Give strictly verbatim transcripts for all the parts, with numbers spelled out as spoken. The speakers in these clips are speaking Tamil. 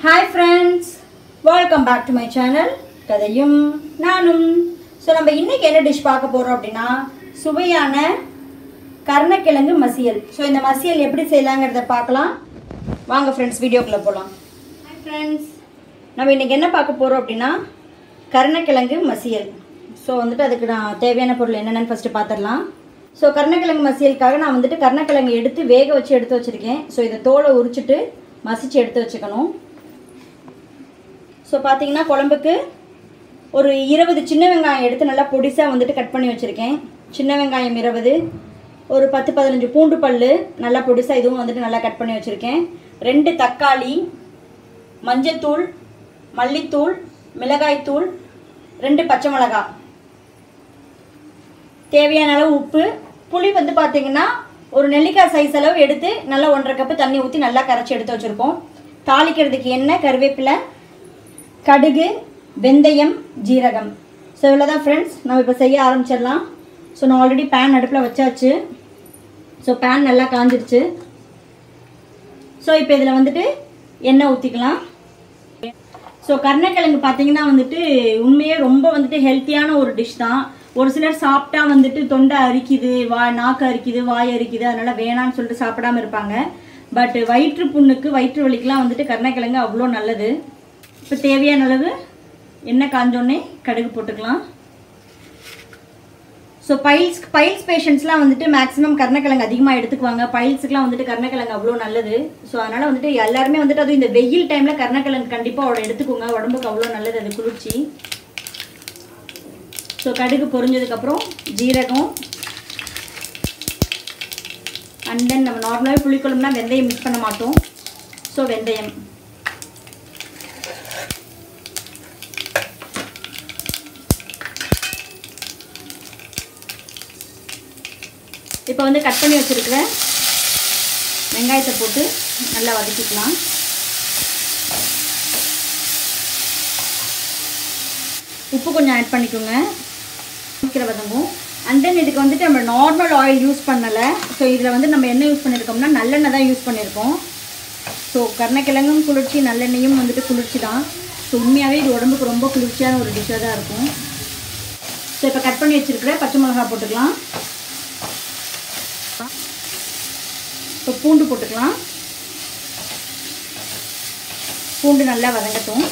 Hi friends, welcome back to my channel கதையும் நானும். ஸோ நம்ம இன்னைக்கு என்ன டிஷ் பார்க்க போகிறோம் அப்படின்னா சுவையான கருணக்கிழங்கு மசியல். ஸோ இந்த மசியல் எப்படி செய்யலாங்கிறத பார்க்கலாம் வாங்க ஃப்ரெண்ட்ஸ், வீடியோக்குள்ளே போகலாம். ஹாய் ஃப்ரெண்ட்ஸ், நம்ம இன்றைக்கி என்ன பார்க்க போகிறோம் அப்படின்னா கருணக்கிழங்கு மசியல். ஸோ வந்துட்டு அதுக்கு நான் தேவையான பொருள் என்னென்னு ஃபஸ்ட்டு பார்த்துடலாம். ஸோ கருணக்கிழங்கு மசியலுக்காக நான் வந்துட்டு கருணக்கிழங்கு எடுத்து வேக வச்சு எடுத்து வச்சுருக்கேன். ஸோ இதை தோலை உரிச்சிட்டு மசிச்சு எடுத்து வச்சுக்கணும். ஸோ பார்த்தீங்கன்னா குழம்புக்கு ஒரு இருபது சின்ன வெங்காயம் எடுத்து நல்லா பொடிசாக வந்துட்டு கட் பண்ணி வச்சுருக்கேன். சின்ன வெங்காயம் இருபது, ஒரு பத்து பதினஞ்சு பூண்டு பல் நல்லா பொடிசாக இதுவும் வந்துட்டு நல்லா கட் பண்ணி வச்சுருக்கேன். ரெண்டு தக்காளி, மஞ்சத்தூள், மல்லித்தூள், மிளகாய்த்தூள், ரெண்டு பச்சை மிளகாய், தேவையான அளவு உப்பு. புளி வந்து பார்த்தீங்கன்னா ஒரு நெல்லிக்காய் சைஸ் அளவு எடுத்து நல்லா ஒன்றரை கப்பு தண்ணி ஊற்றி நல்லா கரைச்சி எடுத்து வச்சுருக்கோம். தாளிக்கிறதுக்கு எண்ணெய், கருவேப்பிலை, கடுகு, வெந்தயம், ஜீரகம். ஸோ இவ்வளோ தான் ஃப்ரெண்ட்ஸ், நம்ம இப்போ செய்ய ஆரம்பிச்சிடலாம். ஸோ நான் ஆல்ரெடி பேன் அடுப்பில் வச்சாச்சு. ஸோ பேன் நல்லா காஞ்சிடுச்சு. ஸோ இப்போ இதில் வந்துட்டு எண்ணெய் ஊற்றிக்கலாம். ஸோ கருணக்கிழங்கு பார்த்தீங்கன்னா வந்துட்டு உண்மையே ரொம்ப வந்துட்டு ஹெல்த்தியான ஒரு டிஷ் தான். ஒரு சிலர் சாப்பிட்டா வந்துட்டு தொண்டை அரிக்குது, வா நாக்கு அரிக்குது, வாய் அரிக்குது, அதனால் வேணான்னு சொல்லிட்டு சாப்பிடாமல் இருப்பாங்க. பட் வயிற்று புண்ணுக்கு, வயிற்று வலிக்கெலாம் வந்துட்டு கருணக்கிழங்கு அவ்வளோ நல்லது. இப்போ தேவையான அளவு எண்ணெய் காஞ்சோடனே கடுகு போட்டுக்கலாம். ஸோ பைல்ஸ் பைல்ஸ் பேஷண்ட்ஸ்லாம் வந்துட்டு மேக்ஸிமம் கருணக்கிழங்கு அதிகமாக எடுத்துக்குவாங்க. பைல்ஸுக்குலாம் வந்துட்டு கருணக்கிழங்கு அவ்வளோ நல்லது. ஸோ அதனால் வந்துட்டு எல்லாருமே வந்துட்டு அதுவும் இந்த வெயில் டைமில் கருணக்கிழங்கு கண்டிப்பாக அவட எடுத்துக்கோங்க, உடம்புக்கு அவ்வளோ நல்லது, அது குளிர்ச்சி. ஸோ கடுகு பொரிஞ்சதுக்கப்புறம் ஜீரகம், அண்ட் தென் நம்ம நார்மலாகவே புளிக்குழம்புனா வெந்தயம் மிக்ஸ் பண்ண மாட்டோம். ஸோ வெந்தயம், இப்போ வந்து கட் பண்ணி வச்சுருக்கிற வெங்காயத்தை போட்டு நல்லா வதக்கிக்கலாம். உப்பு கொஞ்சம் ஆட் பண்ணிக்கோங்க, சீக்கிரம் வதங்கும். அண்ட் தென் இதுக்கு வந்துட்டு நம்ம நார்மல் ஆயில் யூஸ் பண்ணலை. ஸோ இதில் வந்து நம்ம என்ன யூஸ் பண்ணியிருக்கோம்னா நல்லெண்ணெய் தான் யூஸ் பண்ணியிருக்கோம். ஸோ கருணக்கிழங்கும் குளிர்ச்சி, நல்லெண்ணெயும் வந்துட்டு குளிர்ச்சி தான். ஸோ உண்மையாகவே இது உடம்புக்கு ரொம்ப குளிர்ச்சியான ஒரு டிஷ்ஷாக தான் இருக்கும். ஸோ இப்போ கட் பண்ணி வச்சுருக்கிற பச்சை மிளகா போட்டுக்கலாம். இப்போ பூண்டு போட்டுக்கலாம். பூண்டு நல்லா வதங்கட்டும்.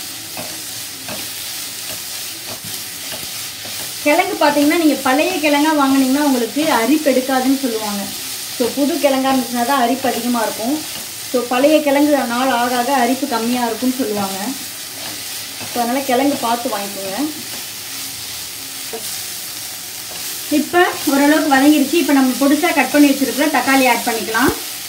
கிழங்கு பார்த்தீங்கன்னா நீங்கள் பழைய கிழங்கா வாங்கினீங்கன்னா உங்களுக்கு அரிப்பு எடுக்காதுன்னு சொல்லுவாங்க. ஸோ புது கிழங்கா இருந்துச்சுன்னா தான் அரிப்பு அதிகமாக இருக்கும். ஸோ பழைய கிழங்கு நாள் ஆக ஆக அரிப்பு கம்மியாக இருக்கும்னு சொல்லுவாங்க. ஸோ அதனால் கிழங்கு பார்த்து வாங்கிக்கோங்க. இப்போ ஓரளவுக்கு வதங்கிடுச்சு. இப்போ நம்ம பொடிசாக கட் பண்ணி வச்சுருக்கிற தக்காளி ஆட் பண்ணிக்கலாம்.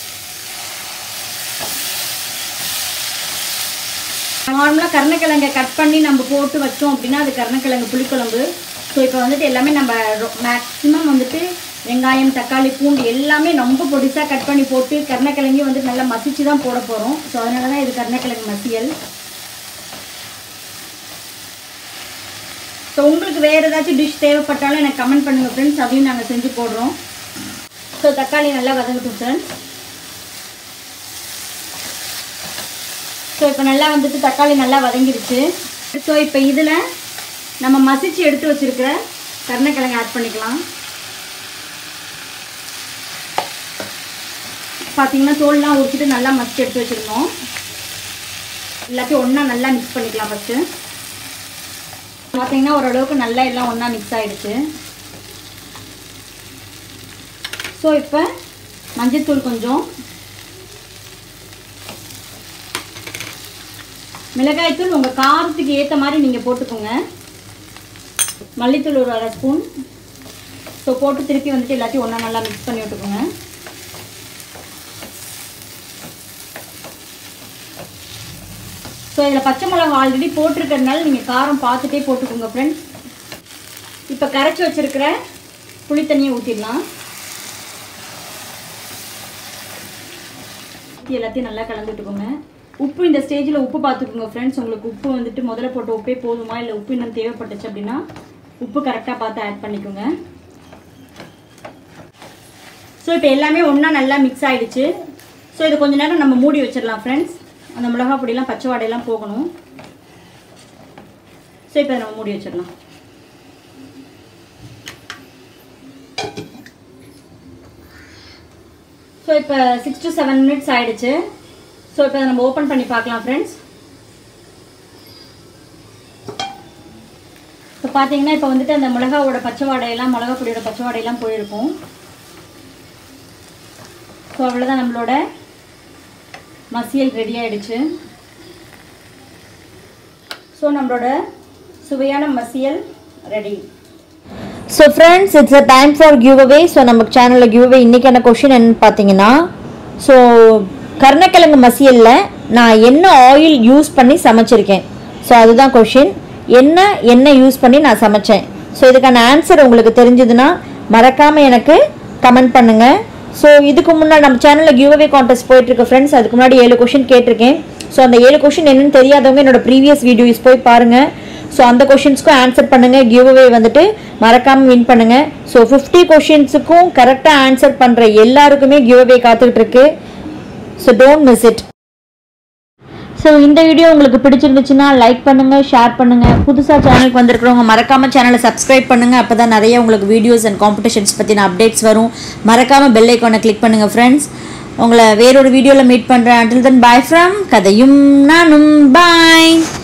நார்மலாக கருணக்கிழங்கை கட் பண்ணி நம்ம போட்டு வச்சோம் அப்படின்னா அது கருணக்கிழங்கு புளிக்குழம்பு. ஸோ இப்போ வந்துட்டு எல்லாமே நம்ம மேக்ஸிமம் வந்துட்டு வெங்காயம், தக்காளி, பூண்டு எல்லாமே ரொம்ப பொடிசாக கட் பண்ணி போட்டு கருணக்கிழங்கையும் வந்துட்டு நல்லா மசிச்சு தான் போட போகிறோம். ஸோ அதனால தான் இது கருணக்கிழங்கு மசியல். ஸோ உங்களுக்கு வேறு ஏதாச்சும் டிஷ் தேவைப்பட்டாலும் எனக்கு கமெண்ட் பண்ணுங்கள் ஃப்ரெண்ட்ஸ், அதையும் நாங்கள் செஞ்சு போடுறோம். ஸோ தக்காளி நல்லா வதங்கட்டும் ஃப்ரெண்ட்ஸ். ஸோ இப்போ நல்லா வந்துட்டு தக்காளி நல்லா வதங்கிடுச்சு. ஸோ இப்போ இதில் நம்ம மசிச்சு எடுத்து வச்சுருக்கிற கருணக்கிழங்கு ஆட் பண்ணிக்கலாம். பார்த்தீங்கன்னா தோல்லாம் உரிச்சிட்டு நல்லா மசிச்சு எடுத்து வச்சுருந்தோம். எல்லாத்தையும் ஒன்றா நல்லா மிக்ஸ் பண்ணிக்கலாம். ஃபஸ்ட்டு பார்த்தீங்கன்னா ஓரளவுக்கு நல்லா எல்லாம் ஒன்றா மிக்ஸ் ஆகிடுச்சு. ஸோ இப்போ மஞ்சத்தூள் கொஞ்சம், மிளகாய்த்தூள் உங்கள் காரத்துக்கு ஏற்ற மாதிரி நீங்கள் போட்டுக்கோங்க. மல்லித்தூள் ஒரு அரை ஸ்பூன். ஸோ போட்டு திருப்பி வந்துட்டு எல்லாத்தையும் ஒன்றா நல்லா மிக்ஸ் பண்ணி விட்டுக்கோங்க. ஸோ இதில் பச்சை மிளகா ஆல்ரெடி போட்டிருக்கிறதுனால நீங்கள் காரம் பார்த்துட்டே போட்டுக்கோங்க ஃப்ரெண்ட்ஸ். இப்போ கரைச்சி வச்சுருக்கிற புளி தண்ணியை ஊற்றிடலாம். ஊற்றி எல்லாத்தையும் நல்லா கலந்து விட்டுக்கோங்க. உப்பு இந்த ஸ்டேஜில் உப்பு பார்த்துக்கோங்க ஃப்ரெண்ட்ஸ். உங்களுக்கு உப்பு வந்துட்டு முதல்ல போட்ட உப்பே போதுமா, இல்லை உப்பு இன்னும் தேவைப்பட்டுச்சு அப்படின்னா உப்பு கரெக்டாக பார்த்து ஆட் பண்ணிக்கோங்க. ஸோ இப்போ எல்லாமே ஒன்றா நல்லா மிக்ஸ் ஆகிடுச்சு. ஸோ இது கொஞ்ச நேரம் நம்ம மூடி வச்சிடலாம் ஃப்ரெண்ட்ஸ். அந்த மிளகா பொடியெல்லாம் பச்சை வாடையெல்லாம் போகணும். ஸோ இப்போ நம்ம மூடி வச்சிடலாம். ஸோ இப்போ சிக்ஸ் டு செவன் மினிட்ஸ் ஆயிடுச்சு. ஸோ இப்போ நம்ம ஓப்பன் பண்ணி பார்க்கலாம் ஃப்ரெண்ட்ஸ். இப்போ பார்த்தீங்கன்னா இப்போ வந்துட்டு அந்த மிளகாவோட பச்சை வாடையெல்லாம் மிளகா பொடியோட பச்சை வாடையெல்லாம் போயிருக்கும். ஸோ அவ்வளோதான், நம்மளோட மசியல் ரெடி ஆகிடுச்சு. ஸோ நம்மளோட சுவையான மசியல் ready. So friends, it's a time for giveaway. So நம்ம சேனலில் கிவ் அவே இன்றைக்கான கொஷின் என்னன்னு பார்த்தீங்கன்னா, ஸோ கருணக்கிழங்கு மசியலில் நான் என்ன ஆயில் யூஸ் பண்ணி சமைச்சிருக்கேன். ஸோ அதுதான் கொஷின். என்ன எண்ணெய் யூஸ் பண்ணி நான் சமைச்சேன். ஸோ இதுக்கான ஆன்சர் உங்களுக்கு தெரிஞ்சதுன்னா மறக்காமல் எனக்கு கமெண்ட் பண்ணுங்கள். ஸோ இதுக்கு முன்னாடி நம்ம சேனலில் கிவ் அவே கான்டெஸ்ட் போயிட்டுருக்கு ஃப்ரெண்ட்ஸ். அதுக்கு முன்னாடி ஏழு கொஷின் கேட்டிருக்கேன். ஸோ அந்த ஏழு கொஷின் என்னன்னு தெரியாதவங்க என்னோட ப்ரீவியஸ் வீடியோஸ் போய் பாருங்கள். ஸோ அந்த கொஷின்ஸ்க்கும் ஆன்சர் பண்ணுங்கள். கிவ் அவே வந்துட்டு மறக்காமல் வின் பண்ணுங்கள். ஸோ ஃபிஃப்டி கொஷின்ஸுக்கும் கரெக்டாக ஆன்சர் பண்ணுற எல்லாருக்குமே கிவ் அவே காத்துக்கிட்டு இருக்கு. So don't miss it. So இந்த வீடியோ உங்களுக்கு பிடிச்சிருந்துச்சுன்னா லைக் பண்ணுங்கள், ஷேர் பண்ணுங்கள். புதுசாக சேனலுக்கு வந்திருக்கிறவங்க மறக்காமல் சேனலை சப்ஸ்கிரைப் பண்ணுங்கள். அப்போ தான் நிறைய உங்களுக்கு வீடியோஸ் அண்ட் காம்படிஷன்ஸ் பற்றின அப்டேட்ஸ் வரும். மறக்காமல் பெல் ஐக்கானை கிளிக் பண்ணுங்கள் ஃப்ரெண்ட்ஸ். உங்களை வேறொரு வீடியோவில் மீட் பண்ணுறேன். until then bye from கதையும் நானும். பாய்.